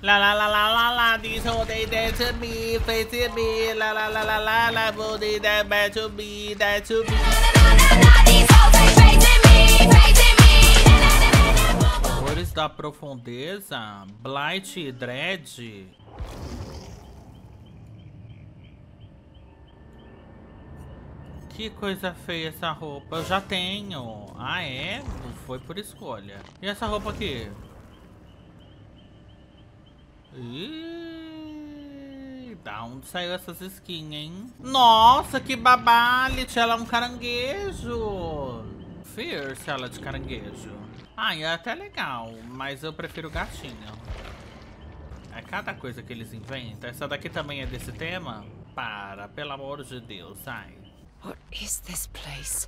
La la la la la la, these whole they dance to me, face to me, la la la la la la, booty that bad to me, that to me. Cores da profundeza, Blight Dread. Que coisa feia essa roupa, eu já tenho. Ah é? Não foi por escolha. E essa roupa aqui? Ih, da onde saiu essas skins, hein? Nossa, que babalite! Ela é um caranguejo! Fierce ela de caranguejo. Ah, e é até legal, mas eu prefiro o gatinho. É cada coisa que eles inventam. Essa daqui também é desse tema? Para, pelo amor de Deus, sai. What is this place?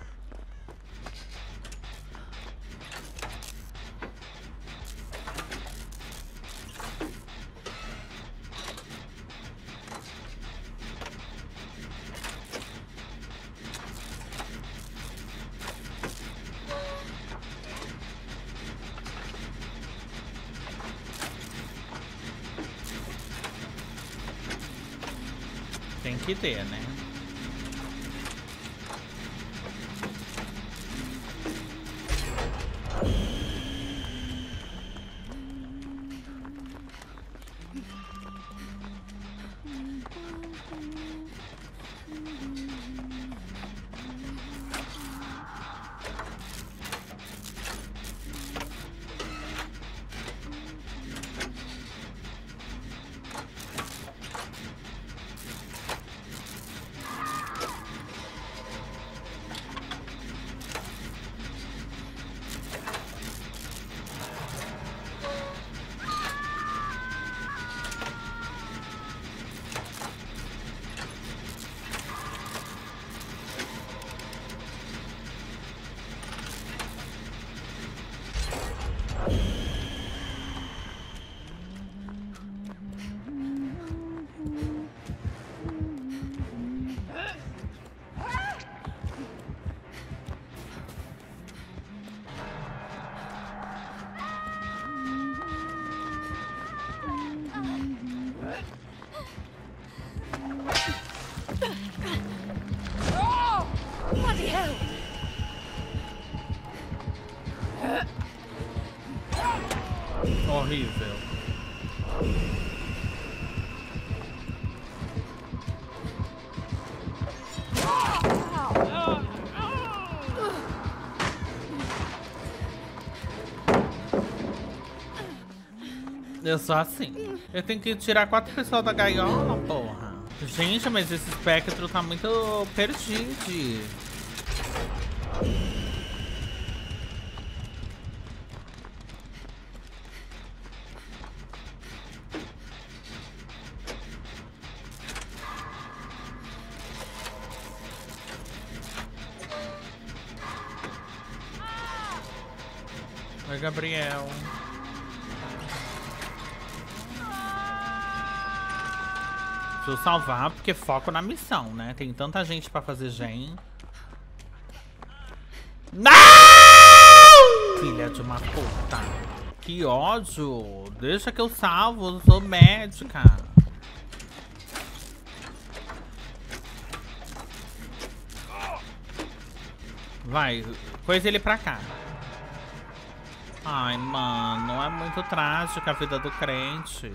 Tem que ter, né? Horrível. Eu sou assim. Eu tenho que tirar 4 pessoas da gaiola, porra. Gente, mas esse espectro tá muito perdido. Oi, Gabriel. Deixa eu salvar, porque foco na missão, né? Tem tanta gente pra fazer gen. Não! Filha de uma puta. Que ódio. Deixa que eu salvo, eu sou médica. Vai, coisa ele pra cá. Ai, mano, é muito trágica a vida do crente.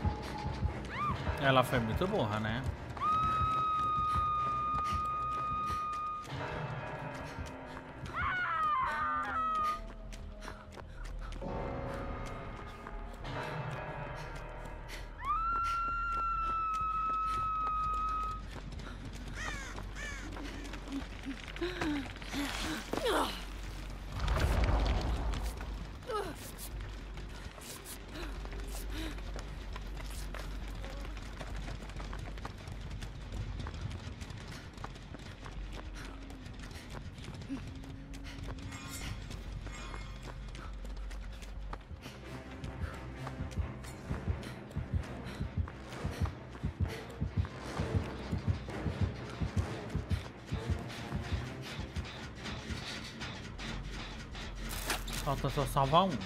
Ela foi muito burra, né? Falta só salvar um.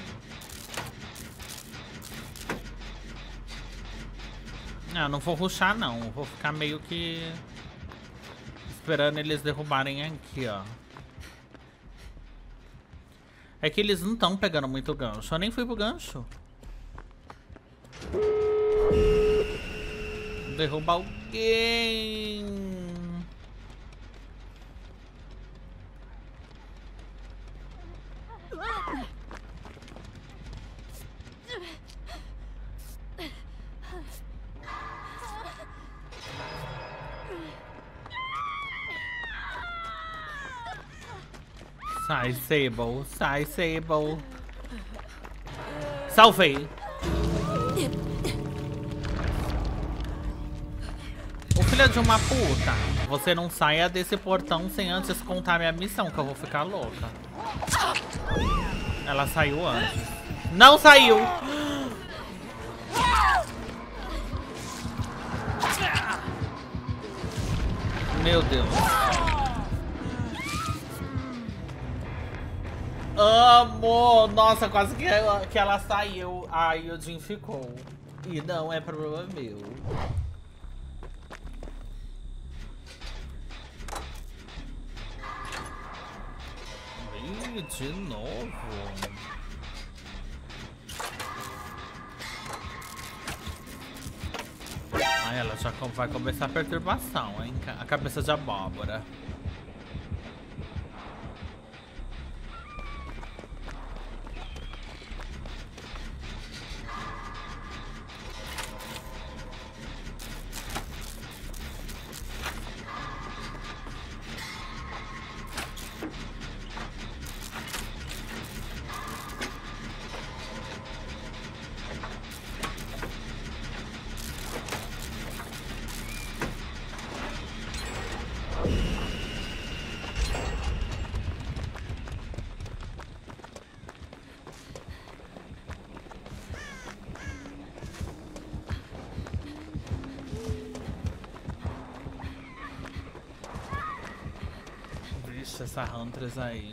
Não vou rushar não. Vou ficar meio que esperando eles derrubarem aqui, ó. É que eles não estão pegando muito gancho. Eu nem fui pro gancho. Derrubar alguém. Sai, Sable. Sai, Sable. Salvei. Ô filha de uma puta, você não saia desse portão sem antes contar minha missão, que eu vou ficar louca. Ela saiu antes. Não saiu! Meu Deus. Amo! Nossa, quase que ela saiu. Aí o Jim ficou. E não é problema meu. Ih, de novo. Aí ela já vai começar a perturbação, hein? A cabeça de abóbora. Essa Huntress aí.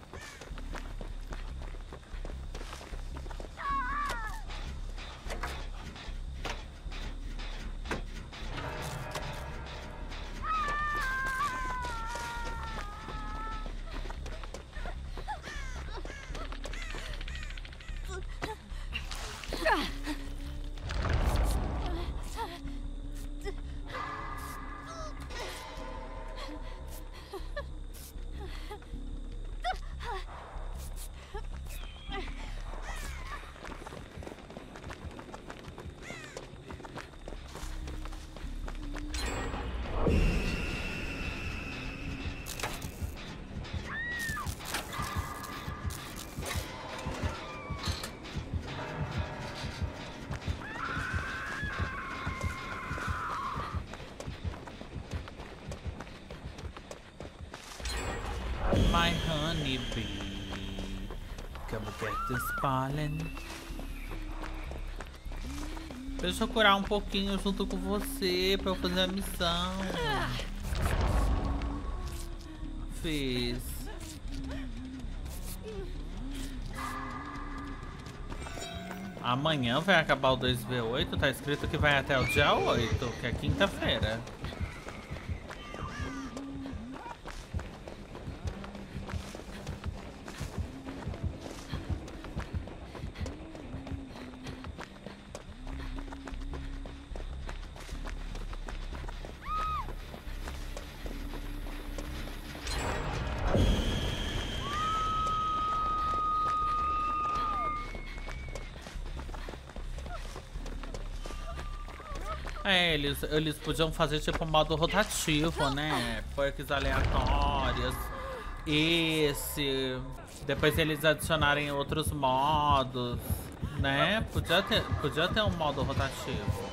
My honeybee, come get this pollen. Deixa eu curar um pouquinho junto com você pra eu fazer a missão. Fiz. Amanhã vai acabar o 2v8, tá escrito que vai até o dia 8, que é quinta-feira. É, eles podiam fazer tipo um modo rotativo, né? Perks aleatórios. Esse. Depois eles adicionarem outros modos, né? Podia ter um modo rotativo.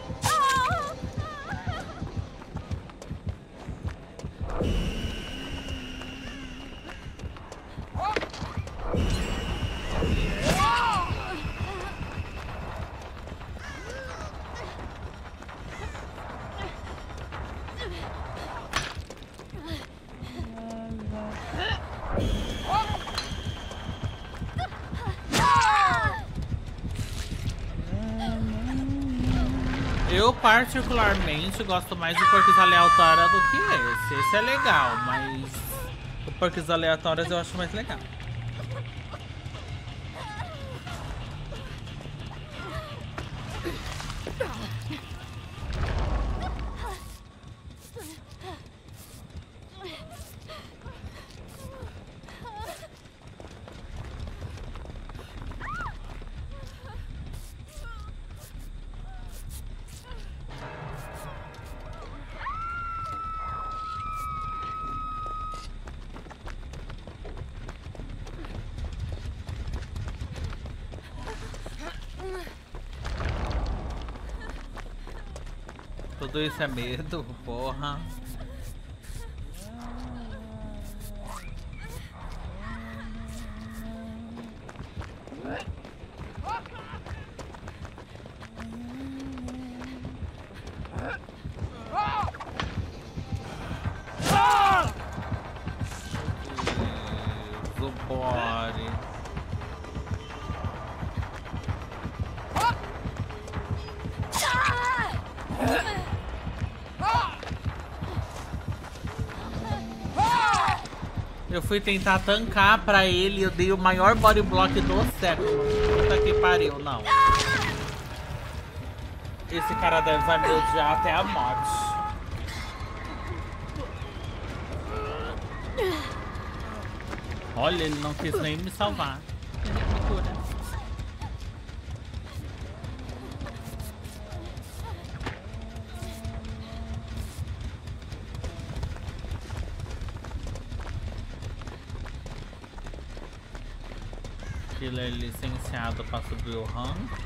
Eu particularmente gosto mais de perks aleatórios do que esse. Esse é legal, mas o perks aleatórios eu acho mais legal. Tudo isso é medo, porra. Zubore. Eu fui tentar tancar pra ele, eu dei o maior body block do século. Puta que pariu, não. Esse cara vai me odiar até a morte. Olha, ele não quis nem me salvar. Me cura. Ele é licenciado pra subir o rank?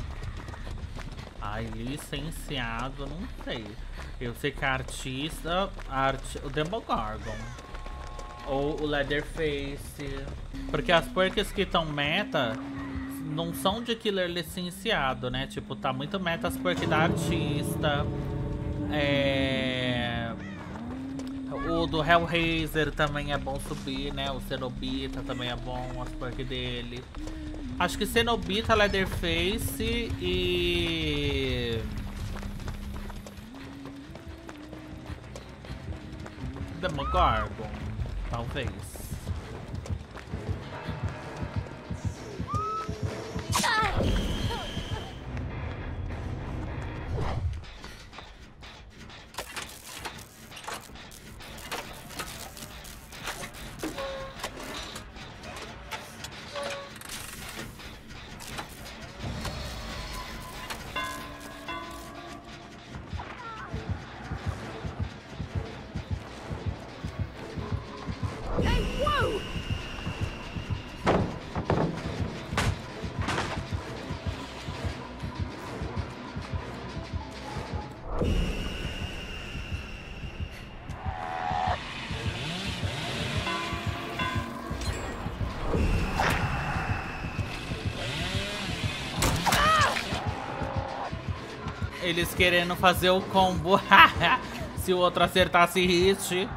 Ai, licenciado, não sei. Eu sei que a artista... o Demogorgon. Ou o Leatherface. Porque as perks que estão meta não são de killer licenciado, né? Tipo, tá muito meta as perks da artista. O do Hellraiser também é bom subir, né? O Cenobita também é bom, as perks dele. Acho que Cenobita, Leatherface e... Demogorgon, talvez. Eles querendo fazer o combo. Se o outro acertasse hit.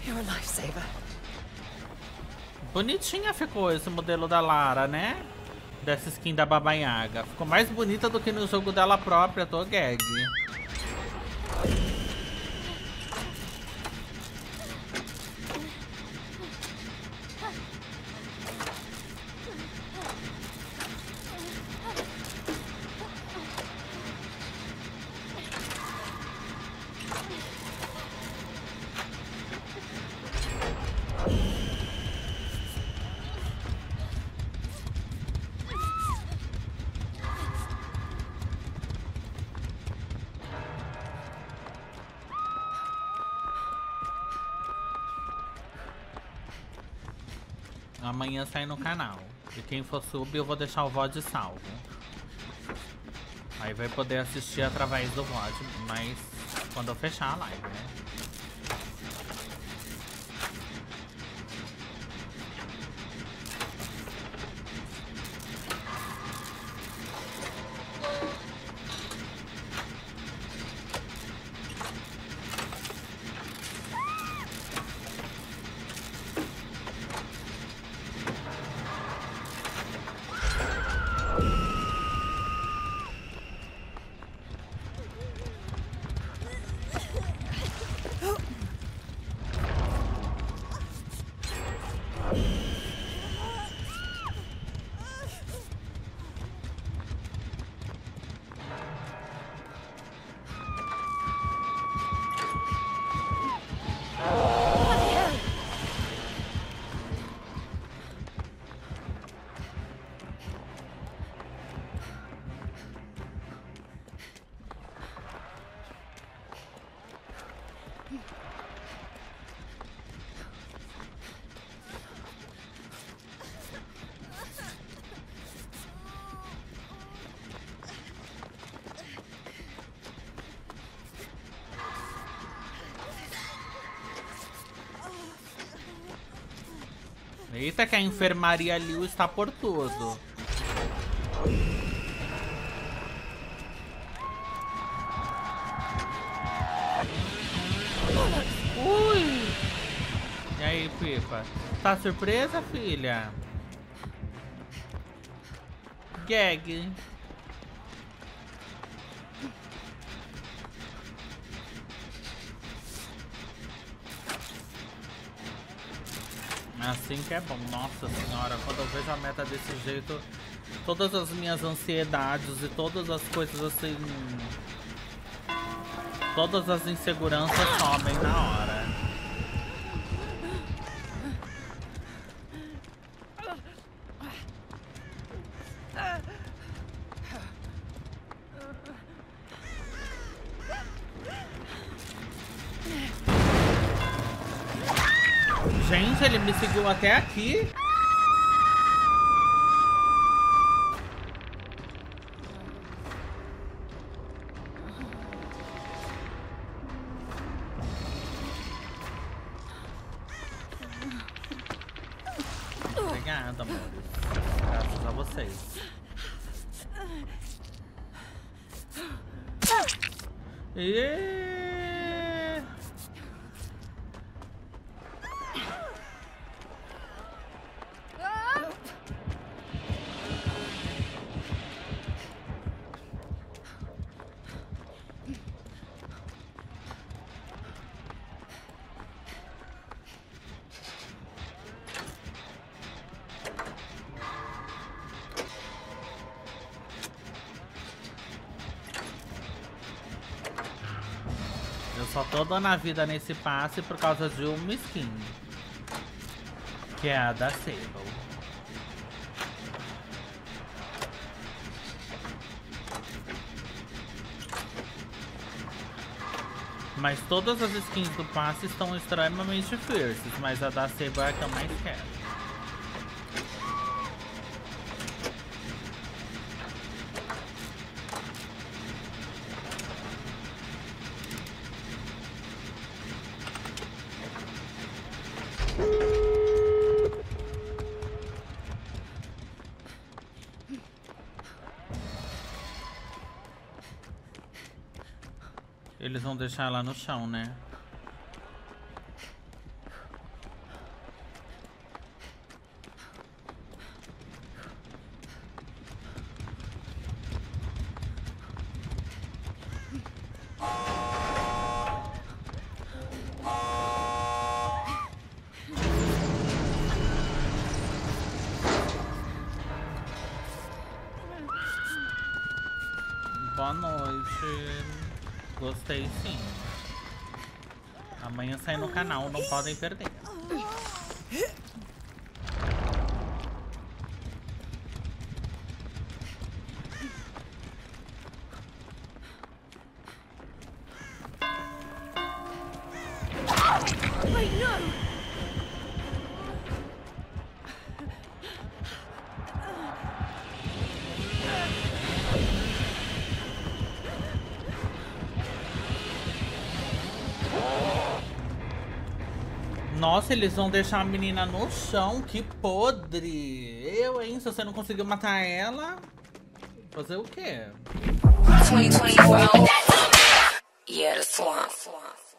You're a lifesaver. Bonitinha ficou esse modelo da Lara, né? Dessa skin da Baba Yaga. Ficou mais bonita do que no jogo dela própria, tô gag. Amanhã sai no canal. E quem for sub, eu vou deixar o VOD salvo. Aí vai poder assistir através do VOD, mas quando eu fechar a live, né? Eita, que a enfermaria Liu está por tudo. Ui! E aí, Pipa? Tá surpresa, filha? Gag. Assim que é bom. Nossa senhora, quando eu vejo a meta desse jeito, todas as minhas ansiedades e todas as coisas assim, todas as inseguranças somem na hora. Gente, ele me seguiu até aqui. Obrigada, amores. Graças a vocês. Eu só tô dando a vida nesse passe por causa de uma skin, que é a da Sable. Mas todas as skins do passe estão extremamente fierces, mas a da Sable é a que eu mais quero. Eles vão deixar ela no chão, né? hoje. Gostei sim. Amanhã sai no canal, não podem perder. Wait, no! Nossa, eles vão deixar a menina no chão, que podre. Eu, hein, se você não conseguiu matar ela, fazer o quê? 2024. Yeah, the swamp.